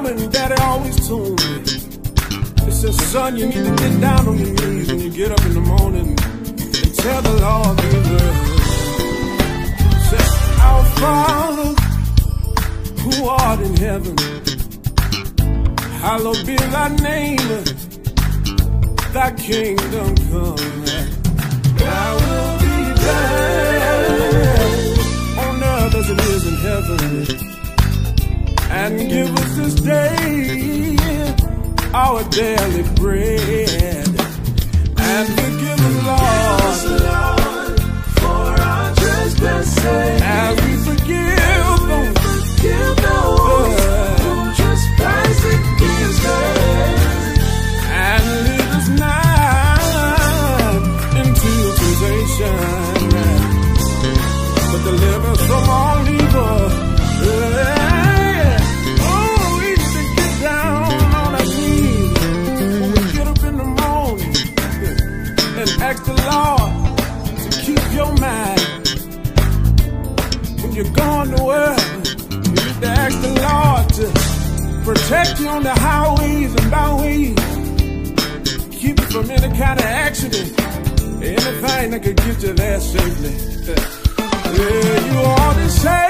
mama and daddy always told me, they said, son, you need to get down on your knees when you get up in the morning and tell the Lord these words. Say, our Father, who art in heaven, hallowed be thy name, thy kingdom come, thy will be done on earth as it is in heaven. And give us this day our daily bread. And forgive us, Lord, for our trespasses, as we forgive those who trespass against us. And lead us not into temptation, but deliver us from all evil. Ask the Lord to keep your mind. When you're going to work, you need to ask the Lord to protect you on the highways and byways, keep you from any kind of accident, anything that could get you there safely. Yeah, you ought to say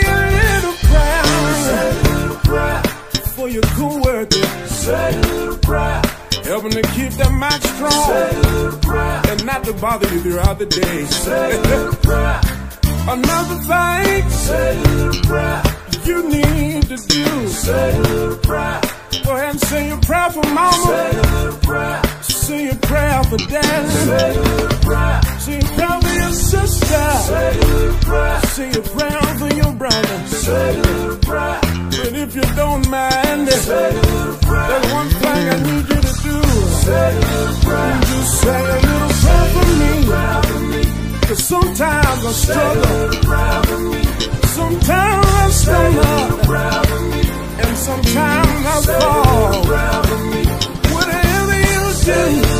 a little prayer for your co-workers. Say a little prayer, helping to keep their mind strong. Say a little prayer, and not to bother you throughout the day. Say a little prayer. Another thing, say a little prayer, you need to do. Say a little prayer. Go ahead and say your prayer for mama. Say a little prayer. Say your prayer for daddy. Say a little prayer. Say your prayer for your sister. Say a little prayer. Say your prayer for your brother. Say a little prayer. But if you don't mind, say a little prayer. There's one thing I need you to do. Say a little prayer. Just say a little prayer for me. Cause sometimes I struggle. Sometimes I stumble. And sometimes I fall. Whatever you do,